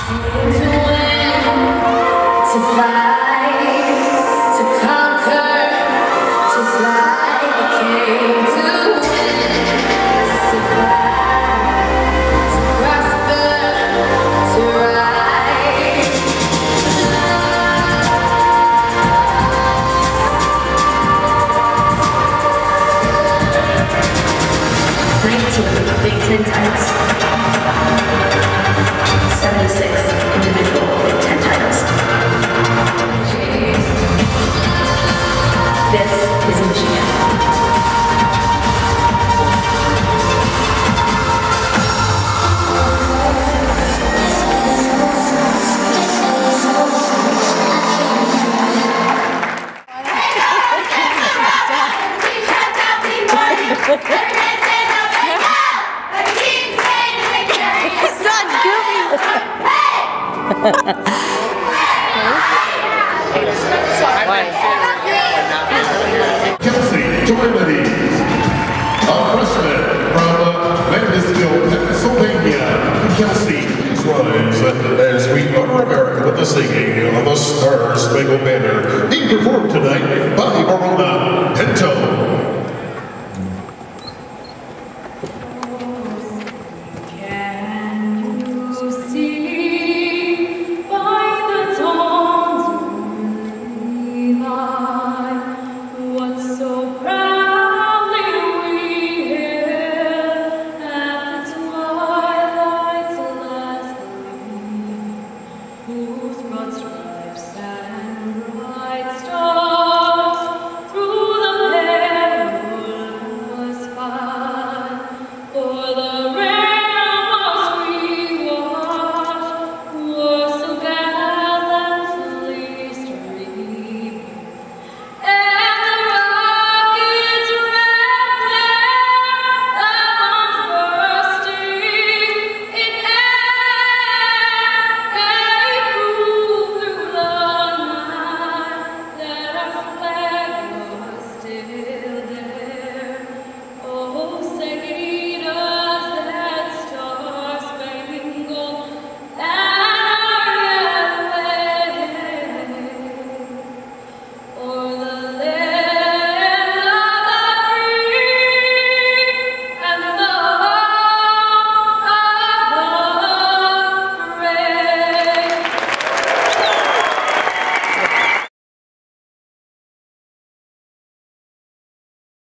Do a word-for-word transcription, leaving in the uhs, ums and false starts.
Big Ten titles. seventy-six individual Big Ten titles. This is Michigan. Kelsey Jordan, a freshman from Landisville, Pennsylvania. Kelsey runs as we honor America with the singing of the Star Spangled Banner. Being performed tonight by